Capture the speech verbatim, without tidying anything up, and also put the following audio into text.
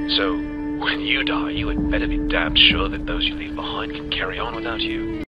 So, when you die, you had better be damned sure that those you leave behind can carry on without you.